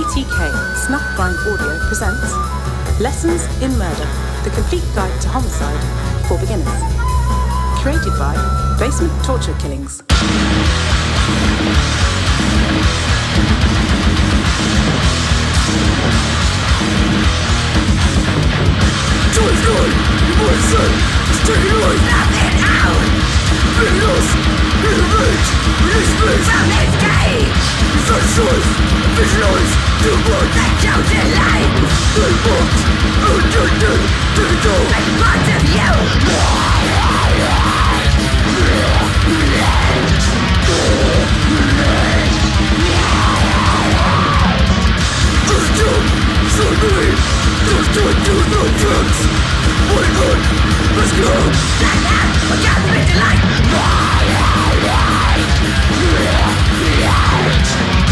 ATK Snuff Grind Audio presents Lessons in Murder, the complete guide to homicide for beginners. Created by Basement Torture Killings. Choice good! You boy said, just take it away! Nothing out! Being us! Here's a rage! Release space! From this cage! It's not choice! Visualize! Do blood! The chosen light! They marked! Addicted! Take it down! A part of you! Just jump! Suddenly! Just don't do no drugs! One gun! Let's go! Like that! We got to make the light!